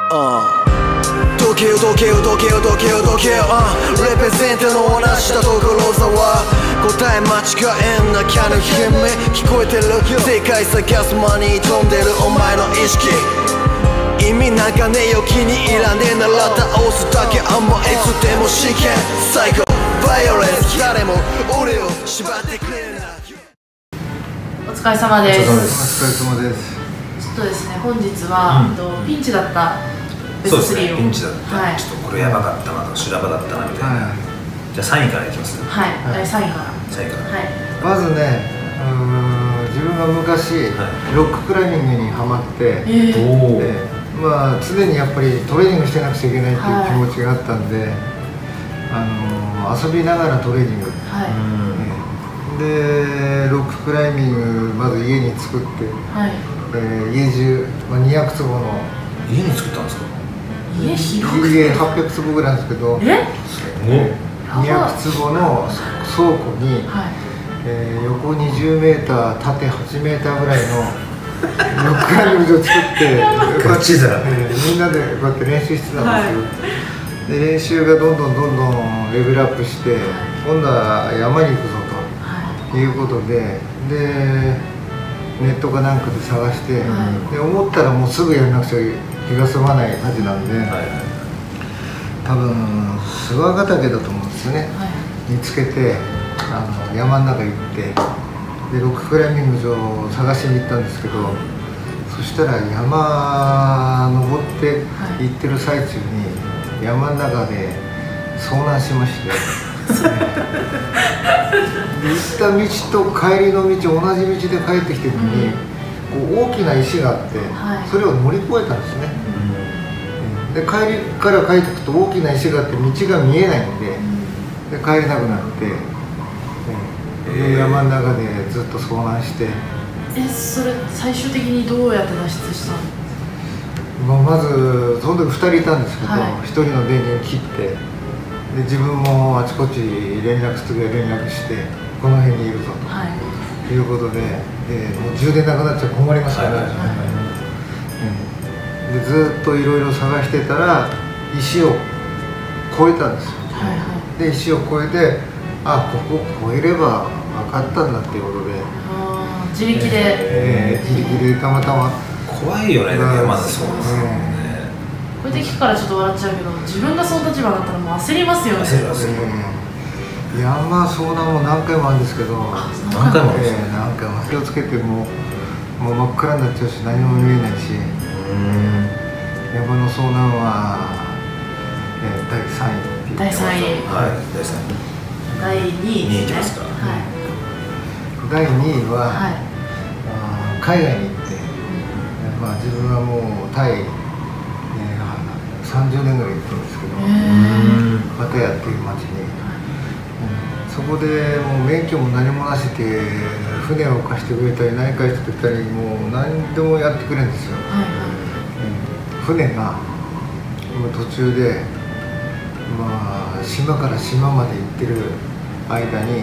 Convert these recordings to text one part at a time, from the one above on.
時計を時計を時計を時計を時計をレペゼントの同じだ所沢答え間違えんなきゃの姫聞こえてる世界探す間に飛んでるお前の意識意味なんかねえよ気に入らねえなら倒すだけあんまいつでも試験最高バイオレンス誰も俺を縛ってくれない。 お疲れ様です。 お疲れ様です。 ちょっとですね、本日は、ピンチだったベスト3を、 ピンチだった、ちょっとこれやばかったなとか修羅場だったなみたいな、じゃあ3位からいきます。 はい、第3位から。 まずね、自分が昔、ロッククライミングにハマって、まあ常にやっぱりトレーニングしてなくちゃいけないっていう気持ちがあったんで、遊びながらトレーニング、でロッククライミングまず家に作って、家中、200坪の家に作ったんですか？ 家 800坪ぐらいなんですけど、200坪の倉庫に、横20メーター縦8メーターぐらいのロッククライミング場を作ってみんなでこうやって練習してたんですよ。で練習がどんどんレベルアップして、今度は山に行くぞということで、ネットかなんかで探して、で思ったらもうすぐやらなくちゃ気が済まない感じなんで、多分諏訪ヶ岳だと思うんですよね、見つけて山の中行ってでロッククライミング場を探しに行ったんですけど、そしたら山登って行ってる最中に山の中で遭難しまして行った道と帰りの道同じ道で帰ってきてるのに、こう大きな石があって、それを乗り越えたんですね。で帰りから帰ってくと大きな石があって道が見えないんで、帰れなくなって、山の中でずっと遭難して。 それ最終的にどうやって脱出したの？ まずその時2人いたんですけど、1人の電源切って、で自分もあちこち連絡してこの辺にいるぞということで、もう充電なくなっちゃ困りますから、でずっといろいろ探してたら石を越えたんですよ。で石を越えて、ここ越えれば分かったんだっていうことで、 自力でたまたま。 怖いよね、山でそうですね。 これで聞くからちょっと笑っちゃうけど、自分がその立場になったらもう焦りますよね。 山遭難も何回もあるんですけど、何回も気をつけてもう真っ暗になっちゃうし何も見えないし、山の遭難は第3位。 第3位。第2位ですね。 第2位は海外に行って、自分はもうタイ30年ぐらい行ってるんですけど、パタヤっていう町に、そこでもう免許も何もなしで船を貸してくれたり何貸してくれたり、もう何でもやってくれるんですよ。船が途中で、島から島まで行ってる間に、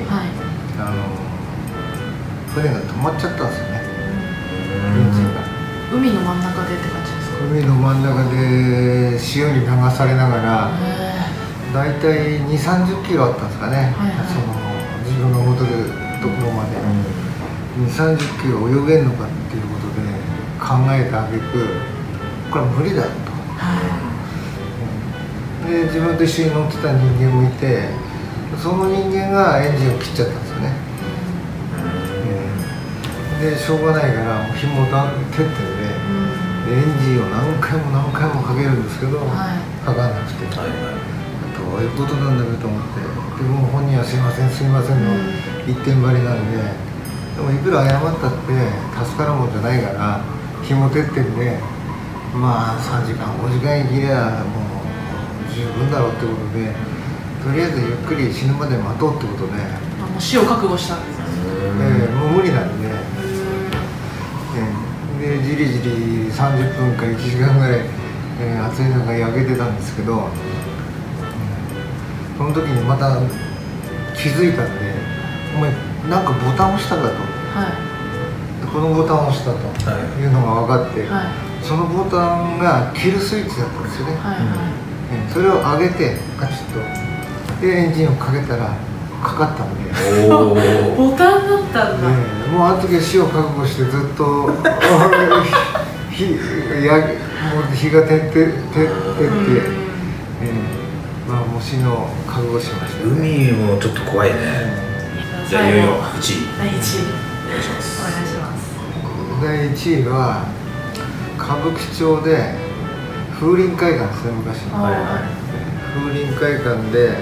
船が止まっちゃったんですよね、エンジンが。 海の真ん中でって感じですか？ 海の真ん中で潮に流されながら、だいたい20、30キロあったんですかね、自分が戻るところまで、20、30キロ泳げるのかっていうことで考えた挙句、これは無理だと。で自分と一緒に乗ってた人間もいて、その人間がエンジンを切っちゃったんですよね。でしょうがないから紐を照ってエンジンを何回もかけるんですけど、かかんなくて、どういうことなんだろうと思って、でも本人はすいませんの一点張りなんで、でもいくら謝ったって助かるもんじゃないから、紐照ってんで、3時間5時間生きりゃもう十分だろうってことで、とりあえずゆっくり死ぬまで待とうってことで、 もう死を覚悟したんですね。 もう無理なんで。でじりじり30分か1時間ぐらい、暑い中焼けてたんですけど、その時にまた気づいたんで、お前なんかボタン押したかと、このボタンを押したというのが分かって、 そのボタンがキルスイッチだったんですよね。それを上げてカチッとでエンジンをかけたらかかったんで、 ボタンだったんだ。 もうあの時は死を覚悟してずっと日が照ってまあもう死の覚悟しましたね。 海もちょっと怖いね。じゃあいよいよ1位。 第1位お願いします。 お願いします。 第1位は歌舞伎町で風林会館ですね、昔の。風林会館で、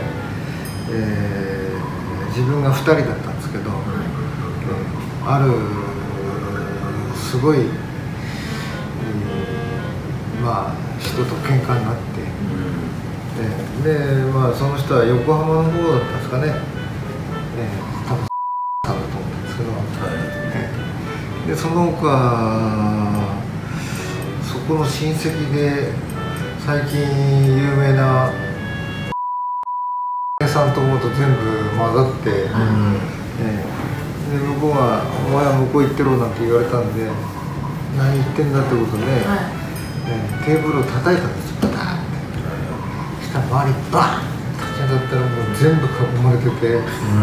自分が2人だったんですけど、あるすごい、まあ人と喧嘩になって、でまあその人は横浜の方だったんですかね、多分さんだと思うんですけど、でその他そこの親戚で最近有名なさんと思うと全部混ざって、で向こうが「お前は向こう行ってろ」なんて言われたんで「何言ってんだ」ってことで、テーブルを叩いたんですよ、バタンって。そしたら周りバーン立ち上がったらもう全部囲まれてて、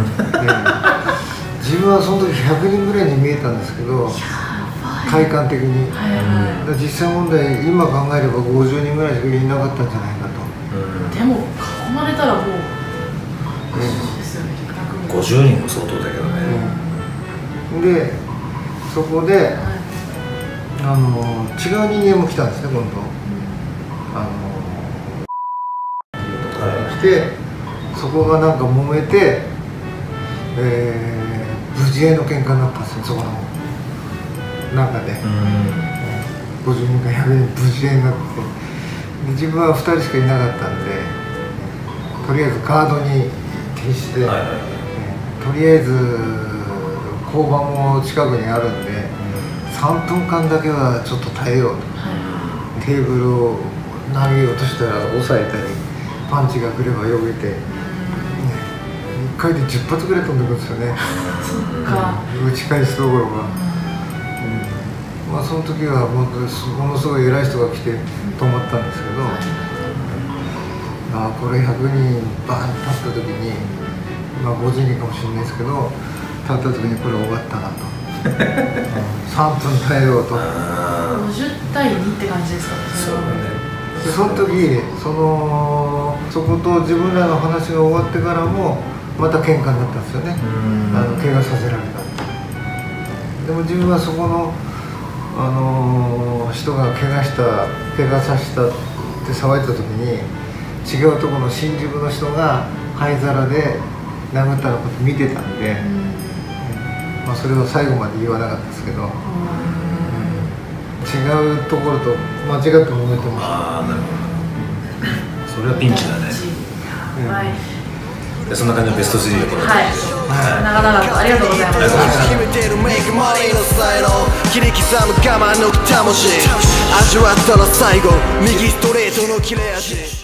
自分はその時100人ぐらいに見えたんですけど、体感的に、実際問題今考えれば50人ぐらいしかいなかったんじゃないかと。 でも囲まれたらもう 50人も相当だけどね。 でそこで、違う人間も来たんですね、今度。来てそこがなんか揉めて、無事への喧嘩になったんですよ、そこの中で。50人か100人無事へになって、で自分は2人しかいなかったんで、とりあえずガードに徹して、とりあえず交番も近くにあるんで、3分間だけはちょっと耐えようと、テーブルを投げようとしたら押さえたり、パンチが来ればよけて、1回で10発ぐらい飛んでくるんですよね、打ち返すところが。まあその時はものすごい偉い人が来て止まったんですけど、これ100人バーンと立った時に、まあ50人かもしれないですけど、立った時にこれ終わったなと。3分耐えようと。 50対2って感じですか。 そうだね。 でその時そこと自分らの話が終わってからもまた喧嘩になったんですよね。怪我させられた。でも自分はそこの人が怪我させたって騒いだ時に、違うところの新宿の人が灰皿で殴ったのこと見てたんで、まあそれを最後まで言わなかったですけど、違うところと間違って揉めてました。 ああ、なるほど。それはピンチだね。そんな感じのベスト3でこれ。 長々とありがとうございます。 決めてるメイクマネーの才能、切り刻む我慢の魂、味わったら最後右ストレートの切れ味。